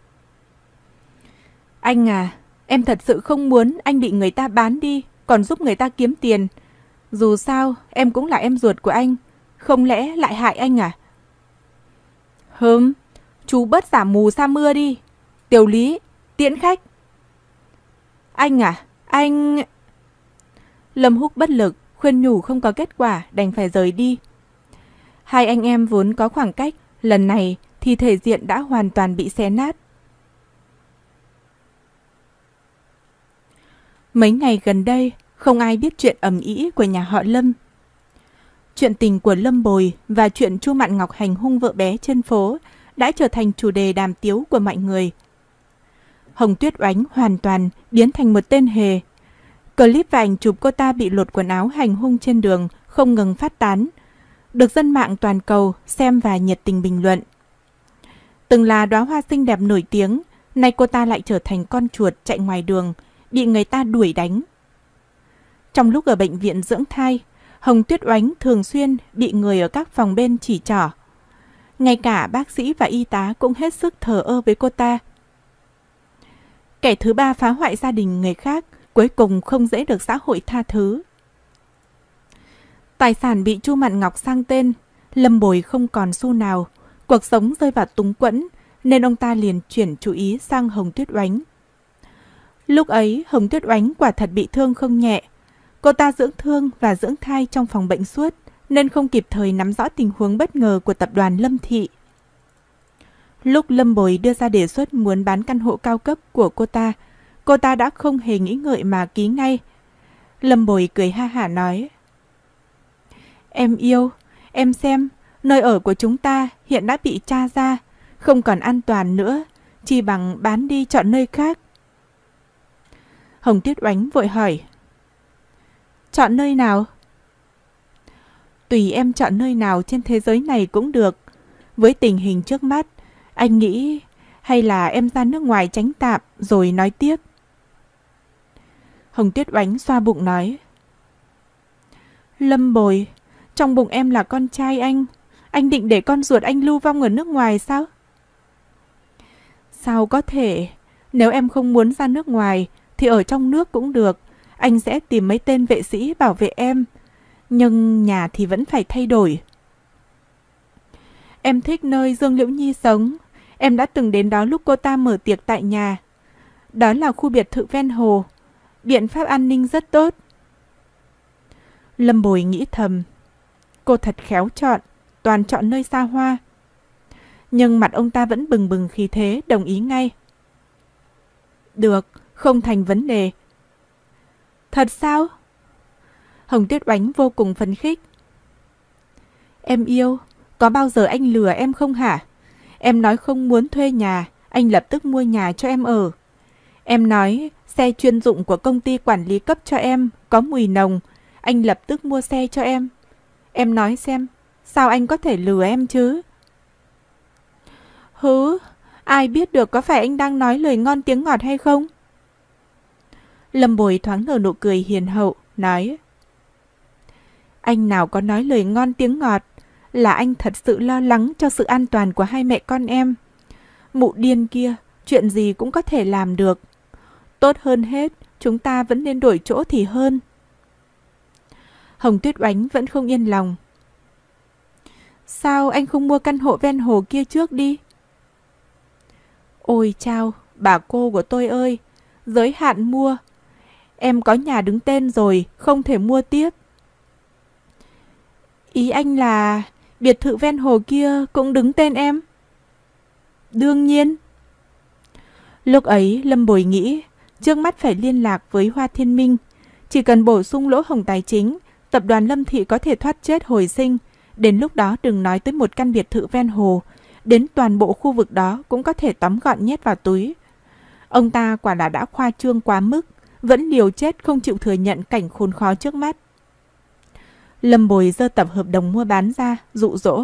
Anh à, em thật sự không muốn anh bị người ta bán đi, còn giúp người ta kiếm tiền. Dù sao, em cũng là em ruột của anh. Không lẽ lại hại anh à? Hừm, chú bớt giả mù sa mưa đi. Tiểu Lý, tiễn khách. Anh à, anh... Lâm Húc bất lực, khuyên nhủ không có kết quả, đành phải rời đi. Hai anh em vốn có khoảng cách, lần này thì thể diện đã hoàn toàn bị xé nát. Mấy ngày gần đây, không ai biết chuyện ầm ĩ của nhà họ Lâm. Chuyện tình của Lâm Bồi và chuyện Chu Mạn Ngọc hành hung vợ bé trên phố đã trở thành chủ đề đàm tiếu của mọi người. Hồng Tuyết Oánh hoàn toàn biến thành một tên hề. Clip và ảnh chụp cô ta bị lột quần áo hành hung trên đường không ngừng phát tán, được dân mạng toàn cầu xem và nhiệt tình bình luận. Từng là đóa hoa xinh đẹp nổi tiếng, nay cô ta lại trở thành con chuột chạy ngoài đường, bị người ta đuổi đánh. Trong lúc ở bệnh viện dưỡng thai, Hồng Tuyết Oánh thường xuyên bị người ở các phòng bên chỉ trỏ. Ngay cả bác sĩ và y tá cũng hết sức thờ ơ với cô ta. Kẻ thứ ba phá hoại gia đình người khác, cuối cùng không dễ được xã hội tha thứ. Tài sản bị Chu Mạn Ngọc sang tên, Lâm Bồi không còn xu nào, cuộc sống rơi vào túng quẫn, nên ông ta liền chuyển chú ý sang Hồng Tuyết Oánh. Lúc ấy, Hồng Tuyết Oánh quả thật bị thương không nhẹ. Cô ta dưỡng thương và dưỡng thai trong phòng bệnh suốt, nên không kịp thời nắm rõ tình huống bất ngờ của tập đoàn Lâm Thị. Lúc Lâm Bồi đưa ra đề xuất muốn bán căn hộ cao cấp của cô ta, cô ta đã không hề nghĩ ngợi mà ký ngay. Lâm Bồi cười ha hả nói: Em yêu, em xem, nơi ở của chúng ta hiện đã bị tra ra, không còn an toàn nữa, chỉ bằng bán đi chọn nơi khác. Hồng Tuyết Oánh vội hỏi: Chọn nơi nào? Tùy em chọn nơi nào trên thế giới này cũng được. Với tình hình trước mắt, anh nghĩ hay là em ra nước ngoài tránh tạm rồi nói tiếp. Hồng Tuyết Oánh xoa bụng nói: Lâm Bồi, trong bụng em là con trai anh. Anh định để con ruột anh lưu vong ở nước ngoài sao? Sao có thể? Nếu em không muốn ra nước ngoài thì ở trong nước cũng được. Anh sẽ tìm mấy tên vệ sĩ bảo vệ em. Nhưng nhà thì vẫn phải thay đổi. Em thích nơi Dương Liễu Nhi sống. Em đã từng đến đó lúc cô ta mở tiệc tại nhà. Đó là khu biệt thự ven hồ. Biện pháp an ninh rất tốt. Lâm Bồi nghĩ thầm, cô thật khéo chọn, toàn chọn nơi xa hoa. nhưng mặt ông ta vẫn bừng bừng khí thế, đồng ý ngay. Được, không thành vấn đề. Thật sao? Hồng Tuyết Oánh vô cùng phấn khích. Em yêu, có bao giờ anh lừa em không hả? Em nói không muốn thuê nhà, anh lập tức mua nhà cho em ở. Em nói xe chuyên dụng của công ty quản lý cấp cho em, có mùi nồng, anh lập tức mua xe cho em. Em nói xem, sao anh có thể lừa em chứ? Hứ, ai biết được có phải anh đang nói lời ngon tiếng ngọt hay không? Lâm Bồi thoáng nở nụ cười hiền hậu, nói. Anh nào có nói lời ngon tiếng ngọt, là anh thật sự lo lắng cho sự an toàn của hai mẹ con em. Mụ điên kia, chuyện gì cũng có thể làm được. Tốt hơn hết, chúng ta vẫn nên đổi chỗ thì hơn. Hồng Tuyết Oánh vẫn không yên lòng. Sao anh không mua căn hộ ven hồ kia trước đi? Ôi chao, bà cô của tôi ơi, giới hạn mua. Em có nhà đứng tên rồi, không thể mua tiếp. Ý anh là biệt thự ven hồ kia cũng đứng tên em? Đương nhiên. Lúc ấy Lâm Bồi nghĩ trước mắt phải liên lạc với Hoa Thiên Minh. Chỉ cần bổ sung lỗ hổng tài chính, tập đoàn Lâm Thị có thể thoát chết hồi sinh. Đến lúc đó đừng nói tới một căn biệt thự ven hồ, đến toàn bộ khu vực đó cũng có thể tóm gọn nhét vào túi. Ông ta quả là đã khoa trương quá mức, vẫn liều chết không chịu thừa nhận cảnh khốn khó trước mắt. Lâm Bồi giơ tập hợp đồng mua bán ra, dụ dỗ.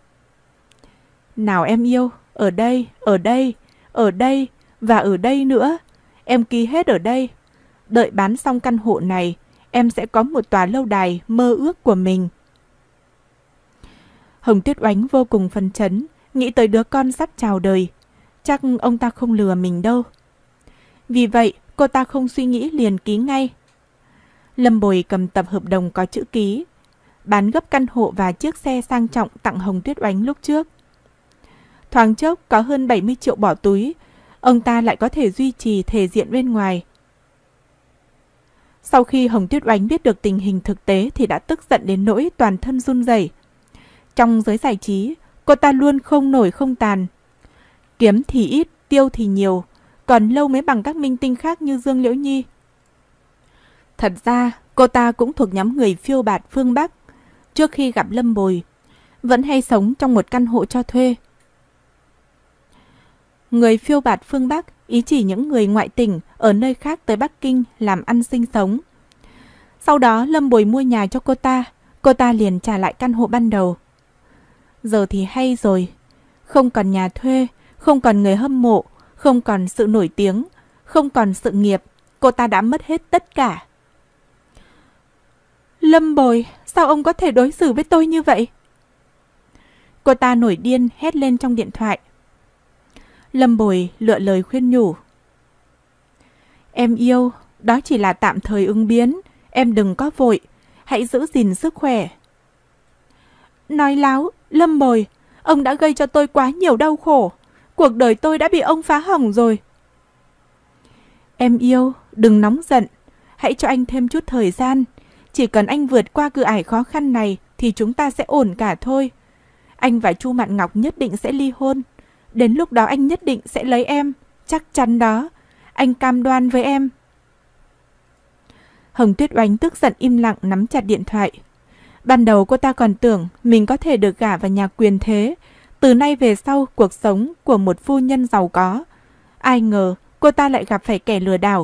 Nào em yêu, ở đây, ở đây, ở đây và ở đây nữa. Em ký hết ở đây. Đợi bán xong căn hộ này, em sẽ có một tòa lâu đài mơ ước của mình. Hồng Tuyết Oánh vô cùng phấn chấn, nghĩ tới đứa con sắp chào đời. Chắc ông ta không lừa mình đâu. Vì vậy, cô ta không suy nghĩ liền ký ngay. Lâm Bồi cầm tập hợp đồng có chữ ký, bán gấp căn hộ và chiếc xe sang trọng tặng Hồng Tuyết Oánh lúc trước. Thoáng chốc có hơn bảy mươi triệu bỏ túi, ông ta lại có thể duy trì thể diện bên ngoài. Sau khi Hồng Tuyết Oánh biết được tình hình thực tế thì đã tức giận đến nỗi toàn thân run rẩy. Trong giới giải trí, cô ta luôn không nổi không tàn. Kiếm thì ít, tiêu thì nhiều, còn lâu mới bằng các minh tinh khác như Dương Liễu Nhi. Thật ra, cô ta cũng thuộc nhóm người phiêu bạt phương Bắc. Trước khi gặp Lâm Bồi, vẫn hay sống trong một căn hộ cho thuê. Người phiêu bạt phương Bắc ý chỉ những người ngoại tỉnh ở nơi khác tới Bắc Kinh làm ăn sinh sống. Sau đó Lâm Bồi mua nhà cho cô ta, cô ta liền trả lại căn hộ ban đầu. Giờ thì hay rồi, không còn nhà thuê, không còn người hâm mộ, không còn sự nổi tiếng, không còn sự nghiệp, cô ta đã mất hết tất cả. Lâm Bồi, sao ông có thể đối xử với tôi như vậy? Cô ta nổi điên hét lên trong điện thoại. Lâm Bồi lựa lời khuyên nhủ. Em yêu, đó chỉ là tạm thời ứng biến, em đừng có vội, hãy giữ gìn sức khỏe. Nói láo, Lâm Bồi, ông đã gây cho tôi quá nhiều đau khổ, cuộc đời tôi đã bị ông phá hỏng rồi. Em yêu, đừng nóng giận, hãy cho anh thêm chút thời gian. Chỉ cần anh vượt qua cửa ải khó khăn này thì chúng ta sẽ ổn cả thôi. Anh và Chu Mạn Ngọc nhất định sẽ ly hôn. Đến lúc đó anh nhất định sẽ lấy em, chắc chắn đó. Anh cam đoan với em. Hồng Tuyết Oánh tức giận im lặng nắm chặt điện thoại. Ban đầu cô ta còn tưởng mình có thể được gả vào nhà quyền thế, từ nay về sau cuộc sống của một phu nhân giàu có. Ai ngờ cô ta lại gặp phải kẻ lừa đảo.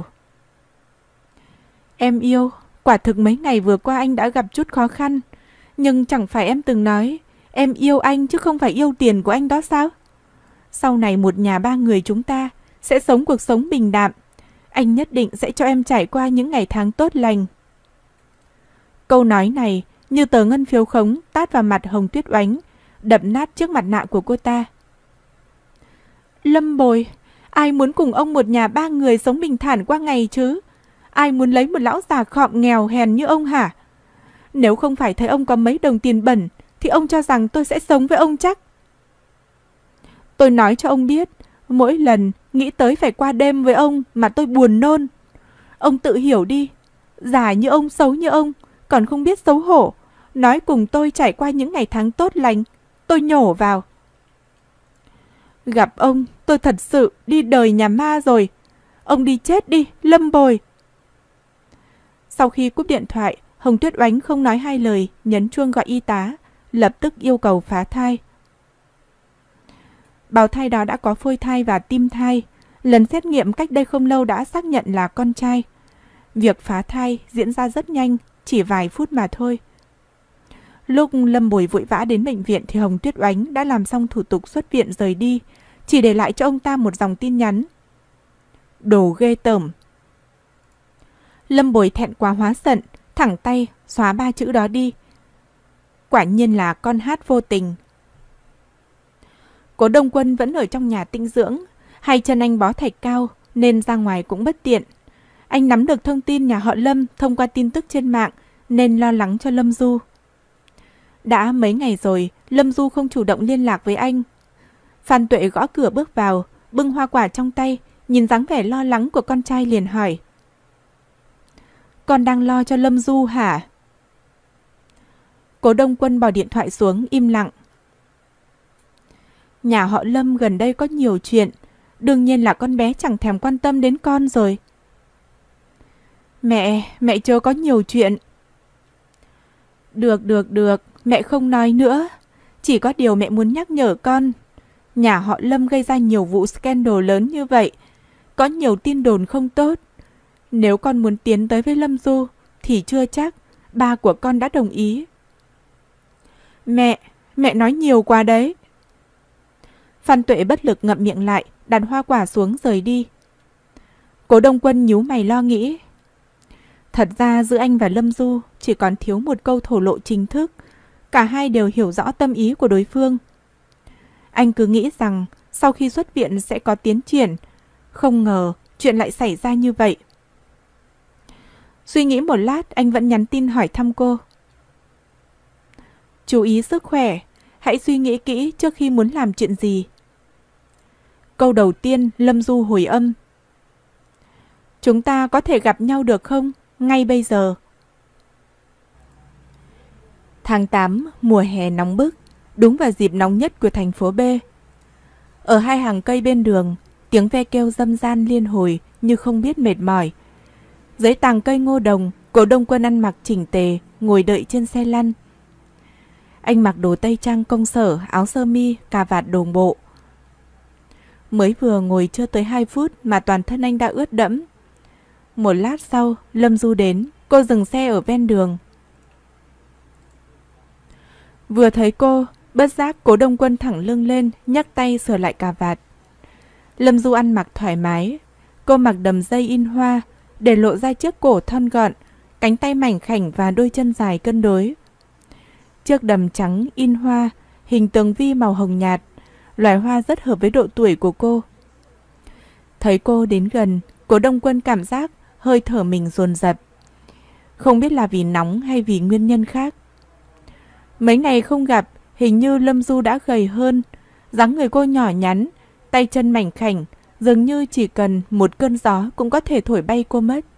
Em yêu, quả thực mấy ngày vừa qua anh đã gặp chút khó khăn. Nhưng chẳng phải em từng nói em yêu anh chứ không phải yêu tiền của anh đó sao? Sau này một nhà ba người chúng ta sẽ sống cuộc sống bình đạm. Anh nhất định sẽ cho em trải qua những ngày tháng tốt lành. Câu nói này như tờ ngân phiếu khống tát vào mặt Hồng Tuyết Oánh, đập nát chiếc mặt nạ của cô ta. Lâm Bồi, ai muốn cùng ông một nhà ba người sống bình thản qua ngày chứ? Ai muốn lấy một lão già khọm nghèo hèn như ông hả? Nếu không phải thấy ông có mấy đồng tiền bẩn thì ông cho rằng tôi sẽ sống với ông chắc. Tôi nói cho ông biết, mỗi lần nghĩ tới phải qua đêm với ông mà tôi buồn nôn. Ông tự hiểu đi, già như ông, xấu như ông, còn không biết xấu hổ, nói cùng tôi trải qua những ngày tháng tốt lành, tôi nhổ vào. Gặp ông, tôi thật sự đi đời nhà ma rồi. Ông đi chết đi, Lâm Bồi. Sau khi cúp điện thoại, Hồng Tuyết Oánh không nói hai lời, nhấn chuông gọi y tá, lập tức yêu cầu phá thai. Bào thai đó đã có phôi thai và tim thai. Lần xét nghiệm cách đây không lâu đã xác nhận là con trai. Việc phá thai diễn ra rất nhanh, chỉ vài phút mà thôi. Lúc Lâm Bồi vội vã đến bệnh viện thì Hồng Tuyết Oánh đã làm xong thủ tục xuất viện rời đi, chỉ để lại cho ông ta một dòng tin nhắn. Đồ ghê tởm. Lâm Bồi thẹn quá hóa giận, thẳng tay xóa ba chữ đó đi. Quả nhiên là con hát vô tình. Cố Đông Quân vẫn ở trong nhà tĩnh dưỡng, hai chân anh bó thạch cao nên ra ngoài cũng bất tiện. Anh nắm được thông tin nhà họ Lâm thông qua tin tức trên mạng nên lo lắng cho Lâm Du. Đã mấy ngày rồi, Lâm Du không chủ động liên lạc với anh. Phan Tuệ gõ cửa bước vào, bưng hoa quả trong tay, nhìn dáng vẻ lo lắng của con trai liền hỏi. Con đang lo cho Lâm Du hả? Cố Đông Quân bỏ điện thoại xuống im lặng. Nhà họ Lâm gần đây có nhiều chuyện, đương nhiên là con bé chẳng thèm quan tâm đến con rồi. Mẹ, mẹ chớ có nhiều chuyện. Được, được, được, mẹ không nói nữa. Chỉ có điều mẹ muốn nhắc nhở con. Nhà họ Lâm gây ra nhiều vụ scandal lớn như vậy, có nhiều tin đồn không tốt. Nếu con muốn tiến tới với Lâm Du thì chưa chắc ba của con đã đồng ý. Mẹ, mẹ nói nhiều quá đấy. Phan Tuệ bất lực ngậm miệng lại, đặt hoa quả xuống rời đi. Cố Đông Quân nhíu mày lo nghĩ. Thật ra giữa anh và Lâm Du chỉ còn thiếu một câu thổ lộ chính thức. Cả hai đều hiểu rõ tâm ý của đối phương. Anh cứ nghĩ rằng sau khi xuất viện sẽ có tiến triển. Không ngờ chuyện lại xảy ra như vậy. Suy nghĩ một lát, anh vẫn nhắn tin hỏi thăm cô. Chú ý sức khỏe, hãy suy nghĩ kỹ trước khi muốn làm chuyện gì. Câu đầu tiên, Lâm Du hồi âm. Chúng ta có thể gặp nhau được không? Ngay bây giờ. Tháng tám, mùa hè nóng bức, đúng vào dịp nóng nhất của thành phố B. Ở hai hàng cây bên đường, tiếng ve kêu râm ran liên hồi như không biết mệt mỏi. Dưới tàng cây ngô đồng, Cố Đông Quân ăn mặc chỉnh tề, ngồi đợi trên xe lăn. Anh mặc đồ tây trang công sở, áo sơ mi, cà vạt đồng bộ. Mới vừa ngồi chưa tới hai phút mà toàn thân anh đã ướt đẫm. Một lát sau, Lâm Du đến, cô dừng xe ở ven đường. Vừa thấy cô, bất giác Cố Đông Quân thẳng lưng lên, nhấc tay sửa lại cà vạt. Lâm Du ăn mặc thoải mái, cô mặc đầm dây in hoa, để lộ ra chiếc cổ thon gọn, cánh tay mảnh khảnh và đôi chân dài cân đối. Chiếc đầm trắng in hoa, hình tường vi màu hồng nhạt, loài hoa rất hợp với độ tuổi của cô. Thấy cô đến gần, Cố Đông Quân cảm giác hơi thở mình dồn dập. Không biết là vì nóng hay vì nguyên nhân khác. Mấy ngày không gặp, hình như Lâm Du đã gầy hơn, dáng người cô nhỏ nhắn, tay chân mảnh khảnh, dường như chỉ cần một cơn gió cũng có thể thổi bay cô mất.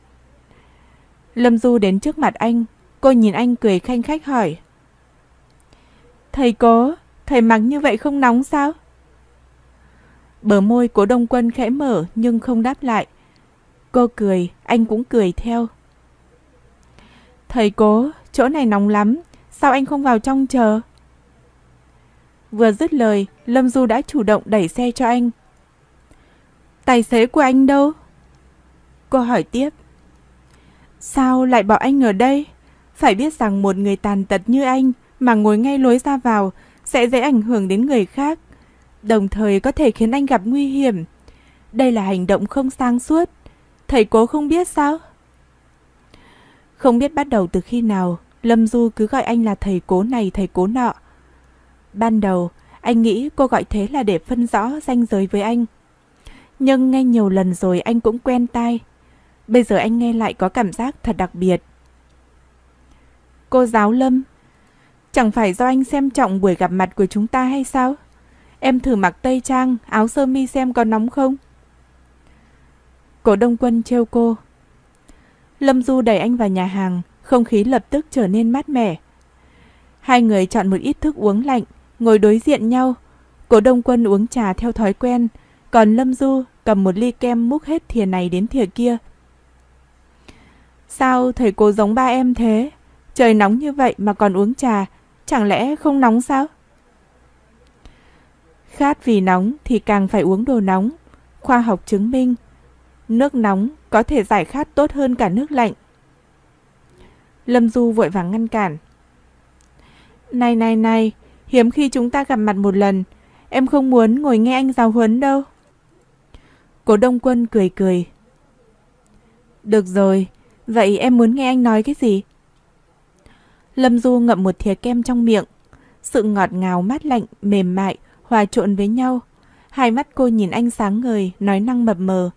Lâm Du đến trước mặt anh, cô nhìn anh cười khanh khách hỏi. Thầy Cố, thầy mặc như vậy không nóng sao? Bờ môi Cố Đông Quân khẽ mở nhưng không đáp lại. Cô cười, anh cũng cười theo. Thầy Cố, chỗ này nóng lắm, sao anh không vào trong chờ? Vừa dứt lời, Lâm Du đã chủ động đẩy xe cho anh. Tài xế của anh đâu? Cô hỏi tiếp. Sao lại bỏ anh ở đây? Phải biết rằng một người tàn tật như anh mà ngồi ngay lối ra vào sẽ dễ ảnh hưởng đến người khác, đồng thời có thể khiến anh gặp nguy hiểm. Đây là hành động không sáng suốt. Thầy Cố không biết sao? Không biết bắt đầu từ khi nào, Lâm Du cứ gọi anh là thầy Cố này thầy Cố nọ. Ban đầu, anh nghĩ cô gọi thế là để phân rõ ranh giới với anh. Nhưng nghe nhiều lần rồi anh cũng quen tai. Bây giờ anh nghe lại có cảm giác thật đặc biệt. Cô giáo Lâm, chẳng phải do anh xem trọng buổi gặp mặt của chúng ta hay sao? Em thử mặc tây trang, áo sơ mi xem có nóng không? Cố Đông Quân trêu cô. Lâm Du đẩy anh vào nhà hàng, không khí lập tức trở nên mát mẻ. Hai người chọn một ít thức uống lạnh, ngồi đối diện nhau. Cố Đông Quân uống trà theo thói quen, còn Lâm Du cầm một ly kem múc hết thìa này đến thìa kia. Sao thầy Cố giống ba em thế? Trời nóng như vậy mà còn uống trà, chẳng lẽ không nóng sao? Khát vì nóng thì càng phải uống đồ nóng. Khoa học chứng minh, nước nóng có thể giải khát tốt hơn cả nước lạnh. Lâm Du vội vàng ngăn cản. Này này này, hiếm khi chúng ta gặp mặt một lần, em không muốn ngồi nghe anh giáo huấn đâu. Cố Đông Quân cười cười. Được rồi, vậy em muốn nghe anh nói cái gì? Lâm Du ngậm một thìa kem trong miệng. Sự ngọt ngào mát lạnh, mềm mại, hòa trộn với nhau. Hai mắt cô nhìn anh sáng ngời, nói năng mập mờ.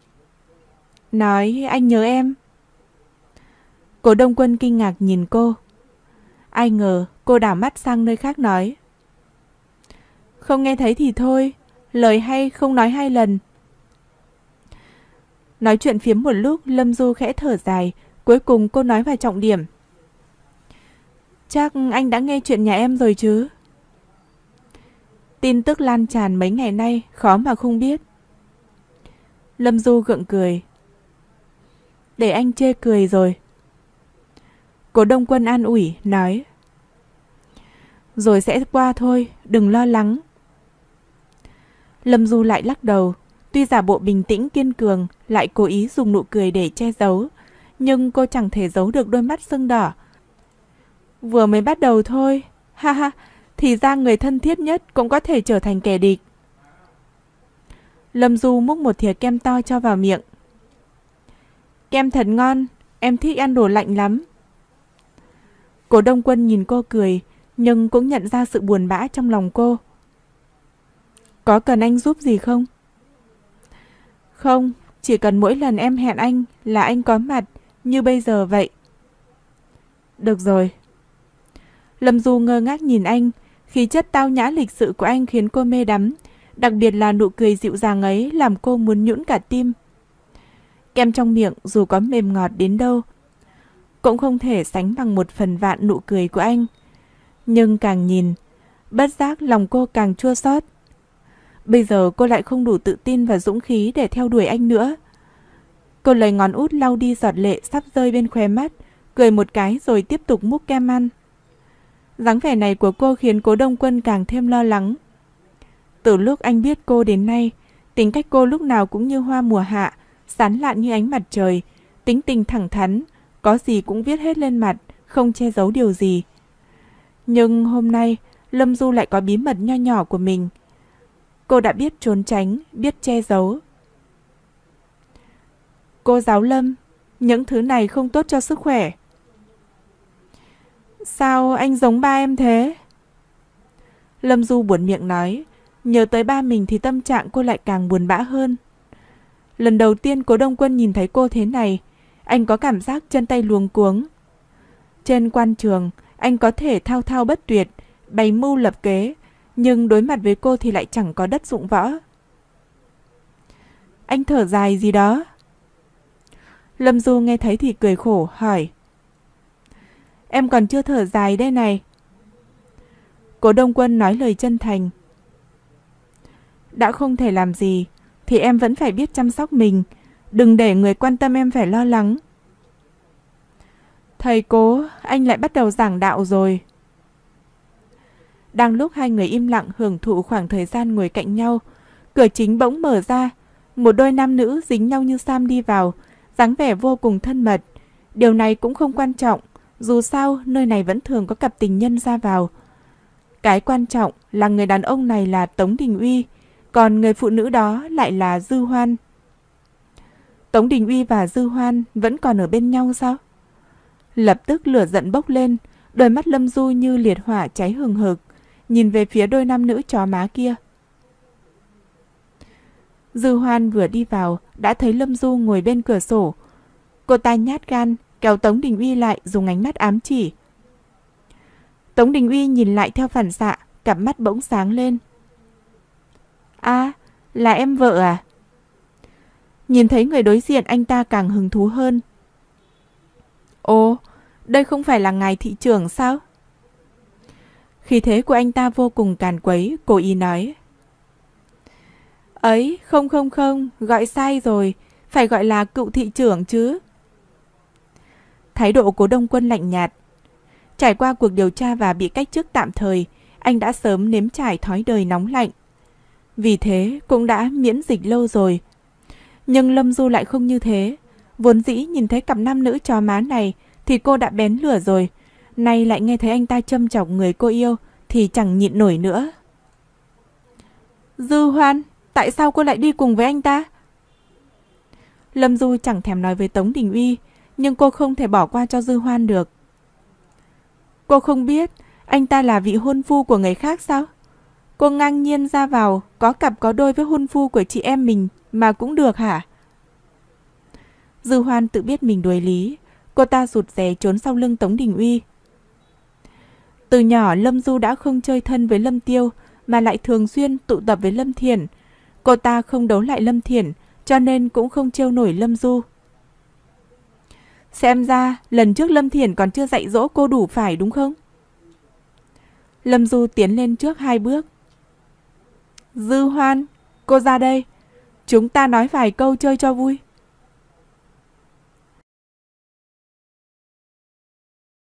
Nói anh nhớ em. Cố Đông Quân kinh ngạc nhìn cô. Ai ngờ cô đảo mắt sang nơi khác nói. Không nghe thấy thì thôi, lời hay không nói hai lần. Nói chuyện phiếm một lúc, Lâm Du khẽ thở dài, cuối cùng cô nói vào trọng điểm. Chắc anh đã nghe chuyện nhà em rồi chứ? Tin tức lan tràn mấy ngày nay, khó mà không biết. Lâm Du gượng cười. Để anh chê cười rồi. Cố Đông Quân an ủi, nói. Rồi sẽ qua thôi, đừng lo lắng. Lâm Du lại lắc đầu. Tuy giả bộ bình tĩnh kiên cường, lại cố ý dùng nụ cười để che giấu, nhưng cô chẳng thể giấu được đôi mắt sưng đỏ. Vừa mới bắt đầu thôi, ha ha, thì ra người thân thiết nhất cũng có thể trở thành kẻ địch. Lâm Du múc một thìa kem to cho vào miệng. Kem thật ngon, em thích ăn đồ lạnh lắm. Cố Đông Quân nhìn cô cười, nhưng cũng nhận ra sự buồn bã trong lòng cô. Có cần anh giúp gì không? Không, chỉ cần mỗi lần em hẹn anh là anh có mặt, như bây giờ vậy. Được rồi. Lâm Du ngơ ngác nhìn anh, khí chất tao nhã lịch sự của anh khiến cô mê đắm, đặc biệt là nụ cười dịu dàng ấy làm cô muốn nhũn cả tim. Kem trong miệng dù có mềm ngọt đến đâu, cũng không thể sánh bằng một phần vạn nụ cười của anh. Nhưng càng nhìn, bất giác lòng cô càng chua xót. Bây giờ cô lại không đủ tự tin và dũng khí để theo đuổi anh nữa. Cô lấy ngón út lau đi giọt lệ sắp rơi bên khóe mắt, cười một cái rồi tiếp tục múc kem ăn. Dáng vẻ này của cô khiến Cố Đông Quân càng thêm lo lắng. Từ lúc anh biết cô đến nay, tính cách cô lúc nào cũng như hoa mùa hạ, sán lạn như ánh mặt trời, tính tình thẳng thắn, có gì cũng viết hết lên mặt, không che giấu điều gì. Nhưng hôm nay, Lâm Du lại có bí mật nho nhỏ của mình. Cô đã biết trốn tránh, biết che giấu. Cô giáo Lâm, những thứ này không tốt cho sức khỏe. Sao anh giống ba em thế? Lâm Du buồn miệng nói. Nhớ tới ba mình thì tâm trạng cô lại càng buồn bã hơn. Lần đầu tiên Cố Đông Quân nhìn thấy cô thế này, anh có cảm giác chân tay luống cuống. Trên quan trường, anh có thể thao thao bất tuyệt, bày mưu lập kế, nhưng đối mặt với cô thì lại chẳng có đất dụng võ. Anh thở dài gì đó? Lâm Du nghe thấy thì cười khổ, hỏi. Em còn chưa thở dài đây này. Cố Đông Quân nói lời chân thành. Đã không thể làm gì, thì em vẫn phải biết chăm sóc mình, đừng để người quan tâm em phải lo lắng. Thầy Cố, anh lại bắt đầu giảng đạo rồi. Đang lúc hai người im lặng hưởng thụ khoảng thời gian ngồi cạnh nhau, cửa chính bỗng mở ra, một đôi nam nữ dính nhau như sam đi vào, dáng vẻ vô cùng thân mật. Điều này cũng không quan trọng, dù sao nơi này vẫn thường có cặp tình nhân ra vào. Cái quan trọng là người đàn ông này là Tống Đình Uy, còn người phụ nữ đó lại là Dư Hoan. Tống Đình Uy và Dư Hoan vẫn còn ở bên nhau sao? Lập tức lửa giận bốc lên, đôi mắt Lâm Du như liệt hỏa cháy hừng hực, nhìn về phía đôi nam nữ chó má kia. Dư Hoan vừa đi vào đã thấy Lâm Du ngồi bên cửa sổ. Cô ta nhát gan kéo Tống Đình Uy lại, dùng ánh mắt ám chỉ. Tống Đình Uy nhìn lại theo phản xạ, cặp mắt bỗng sáng lên. À, là em vợ à? Nhìn thấy người đối diện, anh ta càng hứng thú hơn. Ồ, đây không phải là ngài thị trưởng sao? Khí thế của anh ta vô cùng càn quấy, cố ý nói. Ấy, không không không, gọi sai rồi, phải gọi là cựu thị trưởng chứ. Thái độ Cố Đông Quân lạnh nhạt. Trải qua cuộc điều tra và bị cách chức tạm thời, anh đã sớm nếm trải thói đời nóng lạnh. Vì thế cũng đã miễn dịch lâu rồi. Nhưng Lâm Du lại không như thế. Vốn dĩ nhìn thấy cặp nam nữ chó má này thì cô đã bén lửa rồi. Nay lại nghe thấy anh ta châm chọc người cô yêu thì chẳng nhịn nổi nữa. Dư Hoan, tại sao cô lại đi cùng với anh ta? Lâm Du chẳng thèm nói với Tống Đình Uy, nhưng cô không thể bỏ qua cho Dư Hoan được. Cô không biết anh ta là vị hôn phu của người khác sao? Cô ngang nhiên ra vào, có cặp có đôi với hôn phu của chị em mình mà cũng được hả? Dư Hoan tự biết mình đuối lý, cô ta rụt rè trốn sau lưng Tống Đình Uy. Từ nhỏ Lâm Du đã không chơi thân với Lâm Tiêu, mà lại thường xuyên tụ tập với Lâm Thiển. Cô ta không đấu lại Lâm Thiển, cho nên cũng không trêu nổi Lâm Du. Xem ra lần trước Lâm Thiển còn chưa dạy dỗ cô đủ phải đúng không? Lâm Du tiến lên trước hai bước. Dư Hoan, cô ra đây. Chúng ta nói vài câu chơi cho vui.